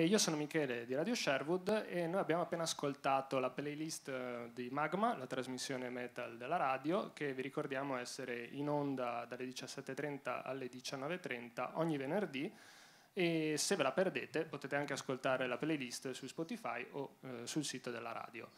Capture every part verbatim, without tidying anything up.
io sono Michele di Radio Sherwood e noi abbiamo appena ascoltato la playlist di Magma, la trasmissione metal della radio, che vi ricordiamo essere in onda dalle diciassette e trenta alle diciannove e trenta ogni venerdì, e se ve la perdete potete anche ascoltare la playlist su Spotify o eh, sul sito della radio.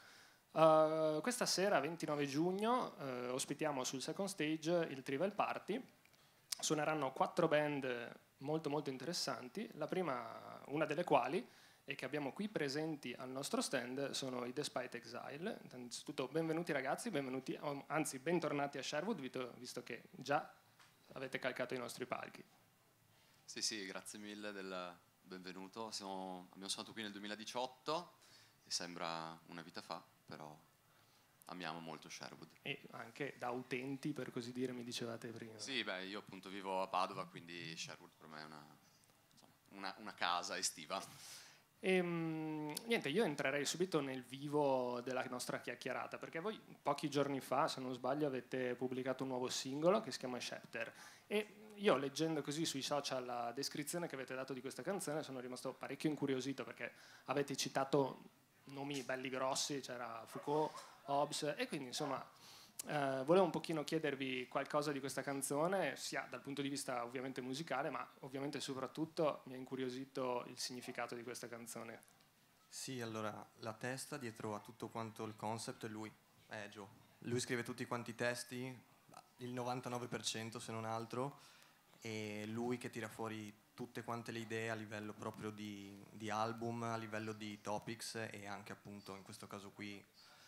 Uh, questa sera, ventinove giugno, uh, ospitiamo sul second stage il Trivial Party. Suoneranno quattro band molto molto interessanti, la prima, una delle quali, e che abbiamo qui presenti al nostro stand, sono i Despite Exile. Innanzitutto benvenuti ragazzi, benvenuti, anzi bentornati a Sherwood, visto che già avete calcato i nostri palchi. Sì, sì, grazie mille del benvenuto. Siamo, abbiamo suonato qui nel duemiladiciotto e sembra una vita fa, però amiamo molto Sherwood. E anche da utenti, per così dire, mi dicevate prima. Sì, beh, io appunto vivo a Padova, quindi Sherwood per me è una, insomma, una, una casa estiva. E, mh, niente, io entrerei subito nel vivo della nostra chiacchierata, perché voi pochi giorni fa, se non sbaglio, avete pubblicato un nuovo singolo che si chiama Scepter, e io, leggendo così sui social la descrizione che avete dato di questa canzone, sono rimasto parecchio incuriosito, perché avete citato nomi belli grossi, c'era Foucault, Hobbes, e quindi insomma eh, volevo un pochino chiedervi qualcosa di questa canzone, sia dal punto di vista ovviamente musicale, ma ovviamente soprattutto mi ha incuriosito il significato di questa canzone. Sì, allora, la testa dietro a tutto quanto il concept è lui, è Joe. Lui scrive tutti quanti i testi, il novantanove per cento se non altro, e lui che tira fuori tutte quante le idee a livello proprio di, di album, a livello di topics, e anche appunto in questo caso qui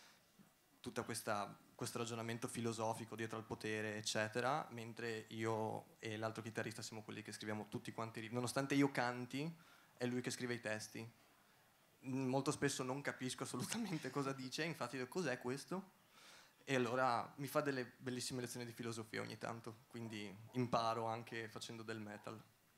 tutta questa questo ragionamento filosofico dietro al potere, eccetera, mentre io e l'altro chitarrista siamo quelli che scriviamo tutti quanti, nonostante io canti, è lui che scrive i testi. Molto spesso non capisco assolutamente cosa dice, infatti dico, cos'è questo? E allora mi fa delle bellissime lezioni di filosofia ogni tanto, quindi imparo anche facendo del metal.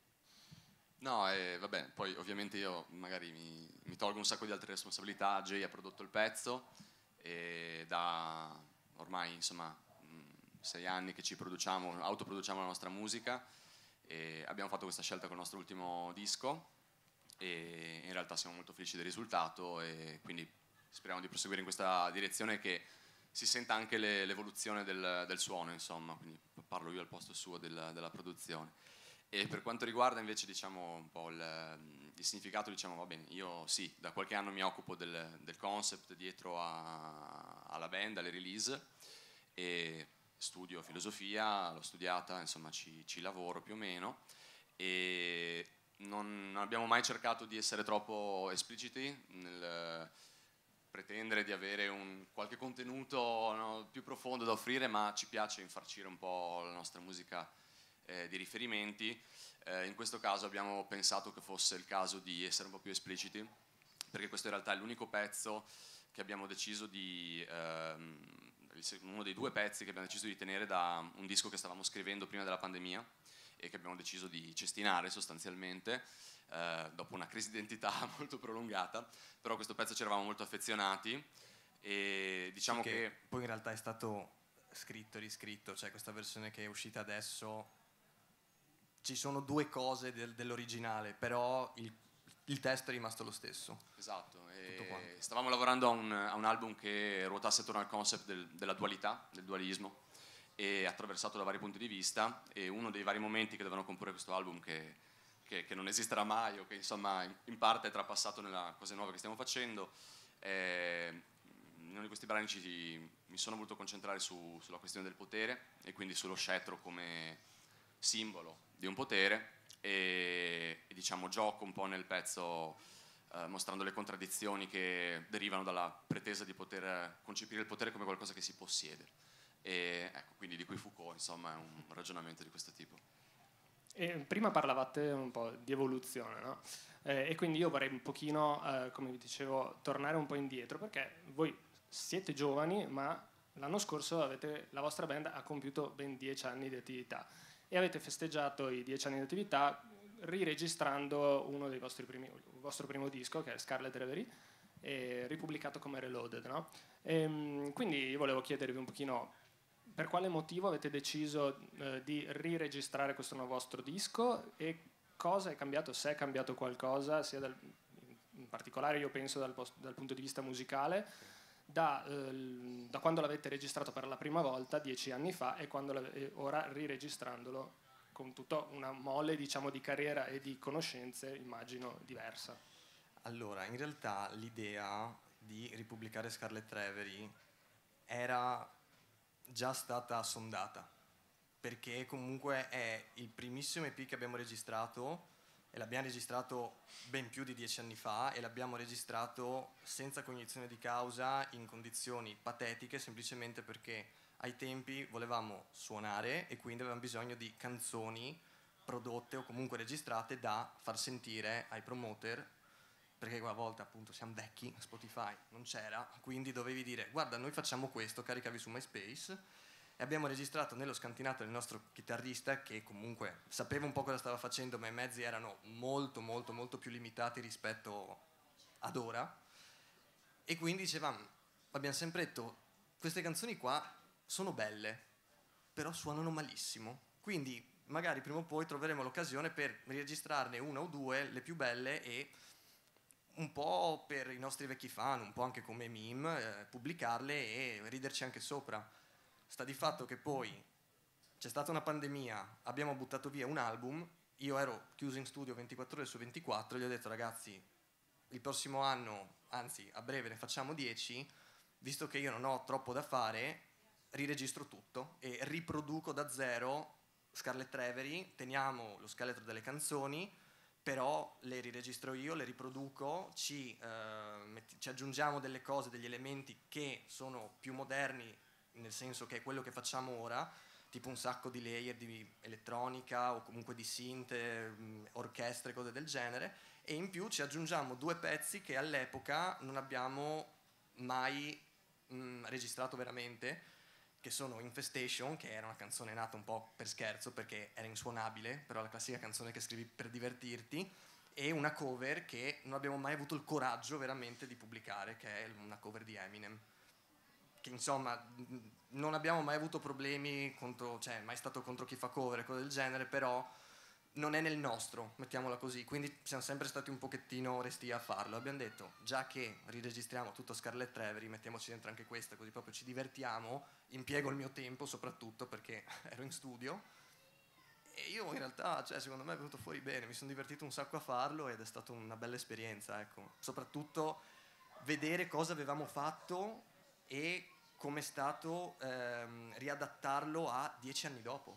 No, e vabbè, poi ovviamente io magari mi, mi tolgo un sacco di altre responsabilità. Jay ha prodotto il pezzo e da ormai insomma sei anni che ci produciamo, autoproduciamo la nostra musica, e abbiamo fatto questa scelta con il nostro ultimo disco e in realtà siamo molto felici del risultato, e quindi speriamo di proseguire in questa direzione, che si senta anche le, l'evoluzione del, del suono, insomma, quindi parlo io al posto suo del, della produzione. E per quanto riguarda invece diciamo un po' il, il significato, diciamo va bene, io sì, da qualche anno mi occupo del, del concept dietro a, alla band, alle release, e studio filosofia, l'ho studiata, insomma ci, ci lavoro più o meno, e non, non abbiamo mai cercato di essere troppo espliciti nel pretendere di avere un qualche contenuto, no, più profondo da offrire, ma ci piace infarcire un po' la nostra musica eh, di riferimenti. Eh, in questo caso abbiamo pensato che fosse il caso di essere un po' più espliciti, perché questo in realtà è l'unico pezzo che abbiamo deciso di ehm, uno dei due pezzi che abbiamo deciso di tenere da un disco che stavamo scrivendo prima della pandemia e che abbiamo deciso di cestinare sostanzialmente eh, dopo una crisi di identità molto prolungata, però questo pezzo ci eravamo molto affezionati e diciamo sì, che, che poi in realtà è stato scritto e riscritto, cioè questa versione che è uscita adesso, ci sono due cose del, dell'originale, però il, il testo è rimasto lo stesso. Esatto, e stavamo lavorando a un, a un album che ruotasse attorno al concept del, della dualità, del dualismo, e attraversato da vari punti di vista, e uno dei vari momenti che dovevano comporre questo album, che, che, che non esisterà mai, o che insomma in, in parte è trapassato nella cose nuove che stiamo facendo, eh, in uno di questi brani ci, mi sono voluto concentrare su, sulla questione del potere, e quindi sullo scettro come simbolo di un potere, e, e diciamo gioco un po' nel pezzo eh, mostrando le contraddizioni che derivano dalla pretesa di poter concepire il potere come qualcosa che si possiede, e ecco, quindi di cui Foucault insomma è un ragionamento di questo tipo. E prima parlavate un po' di evoluzione, no? Eh, e quindi io vorrei un pochino, eh, come vi dicevo, tornare un po' indietro, perché voi siete giovani, ma l'anno scorso avete, la vostra band ha compiuto ben dieci anni di attività, e avete festeggiato i dieci anni di attività riregistrando uno dei vostri primi, il vostro primo disco, che è Scarlet Reverie, e ripubblicato come Reloaded, no? E, quindi io volevo chiedervi un pochino per quale motivo avete deciso eh, di riregistrare questo nuovo vostro disco, e cosa è cambiato, se è cambiato qualcosa, sia dal particolare io penso dal, post, dal punto di vista musicale, da, eh, da quando l'avete registrato per la prima volta, dieci anni fa, e, quando e ora riregistrandolo con tutta una mole, diciamo, di carriera e di conoscenze, immagino, diversa. Allora, in realtà l'idea di ripubblicare Scarlet Reverie era già stata sondata, perché comunque è il primissimo E P che abbiamo registrato, e l'abbiamo registrato ben più di dieci anni fa, e l'abbiamo registrato senza cognizione di causa, in condizioni patetiche, semplicemente perché ai tempi volevamo suonare e quindi avevamo bisogno di canzoni prodotte o comunque registrate da far sentire ai promoter, perché quella volta appunto siamo vecchi, Spotify non c'era, quindi dovevi dire guarda noi facciamo questo, caricavi su MySpace, e abbiamo registrato nello scantinato del nostro chitarrista, che comunque sapeva un po' cosa stava facendo, ma i mezzi erano molto molto molto più limitati rispetto ad ora, e quindi dicevamo, abbiamo sempre detto queste canzoni qua sono belle però suonano malissimo, quindi magari prima o poi troveremo l'occasione per registrarne una o due, le più belle, e un po' per i nostri vecchi fan, un po' anche come meme, eh, pubblicarle e riderci anche sopra. Sta di fatto che poi c'è stata una pandemia, abbiamo buttato via un album, io ero chiuso in studio ventiquattro ore su ventiquattro, gli ho detto ragazzi il prossimo anno, anzi a breve ne facciamo dieci, visto che io non ho troppo da fare, riregistro tutto e riproduco da zero Scarlet Reverie, teniamo lo scheletro delle canzoni, però le riregistro io, le riproduco, ci, eh, metti, ci aggiungiamo delle cose, degli elementi che sono più moderni, nel senso che è quello che facciamo ora, tipo un sacco di layer di elettronica o comunque di synth, mh, orchestre, cose del genere, e in più ci aggiungiamo due pezzi che all'epoca non abbiamo mai mh, registrato veramente, che sono Infestation, che era una canzone nata un po' per scherzo perché era insuonabile, però la classica canzone che scrivi per divertirti, e una cover che non abbiamo mai avuto il coraggio veramente di pubblicare, che è una cover di Eminem, che insomma non abbiamo mai avuto problemi contro, cioè mai stato contro chi fa cover e cose del genere, però non è nel nostro, mettiamola così, quindi siamo sempre stati un pochettino restii a farlo. Abbiamo detto, già che riregistriamo tutto Scarlet Reverie, mettiamoci dentro anche questa, così proprio ci divertiamo, impiego il mio tempo soprattutto perché ero in studio, e io in realtà, cioè, secondo me è venuto fuori bene, mi sono divertito un sacco a farlo ed è stata una bella esperienza, ecco. Soprattutto vedere cosa avevamo fatto e come è stato ehm, riadattarlo a dieci anni dopo.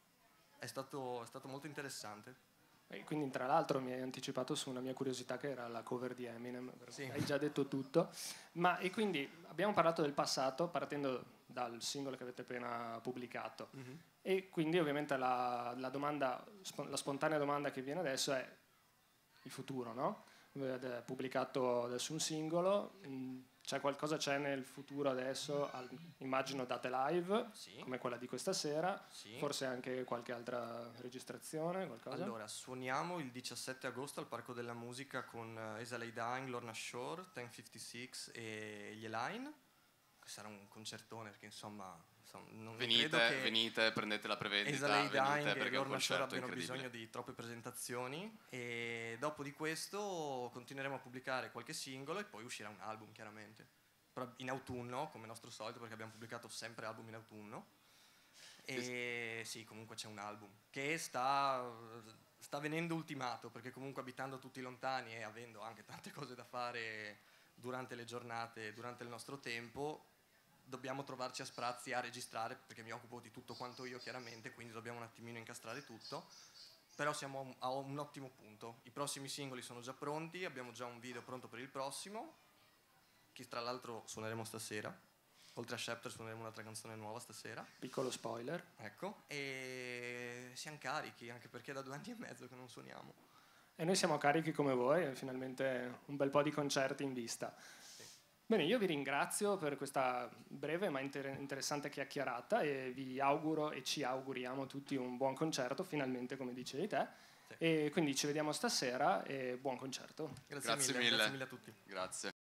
È stato, è stato molto interessante. E quindi tra l'altro mi hai anticipato su una mia curiosità, che era la cover di Eminem, Sì. Hai già detto tutto, ma e quindi abbiamo parlato del passato partendo dal singolo che avete appena pubblicato, mm-hmm. E quindi ovviamente la, la domanda, la spontanea domanda che viene adesso è il futuro, no? Avete pubblicato adesso un singolo, c'è qualcosa c'è nel futuro adesso, al, immagino date live, sì, come quella di questa sera, sì, forse anche qualche altra registrazione, qualcosa? Allora, suoniamo il diciassette agosto al Parco della Musica con Esaley Dying, Lorna Shore, Ten cinquantasei e gli Elaine, che sarà un concertone perché insomma non venite, credo che venite, prendete la prevendita, Esaley Dying e Lorna Shore abbiano bisogno di troppe presentazioni, e dopo di questo continueremo a pubblicare qualche singolo e poi uscirà un album chiaramente, però in autunno come nostro solito, perché abbiamo pubblicato sempre album in autunno, e sì, comunque c'è un album che sta, sta venendo ultimato, perché comunque abitando tutti lontani e avendo anche tante cose da fare durante le giornate, durante il nostro tempo, dobbiamo trovarci a sprazzi a registrare, perché mi occupo di tutto quanto io chiaramente, quindi dobbiamo un attimino incastrare tutto, però siamo a un ottimo punto. I prossimi singoli sono già pronti, abbiamo già un video pronto per il prossimo, che tra l'altro suoneremo stasera, oltre a Scepter suoneremo un'altra canzone nuova stasera. Piccolo spoiler. Ecco, e siamo carichi, anche perché è da due anni e mezzo che non suoniamo. E noi siamo carichi come voi, finalmente un bel po' di concerti in vista. Bene, io vi ringrazio per questa breve ma inter- interessante chiacchierata e vi auguro e ci auguriamo tutti un buon concerto, finalmente, come dicevi te. Sì. E quindi ci vediamo stasera e buon concerto. Grazie, grazie mille, mille. Grazie mille a tutti. Grazie.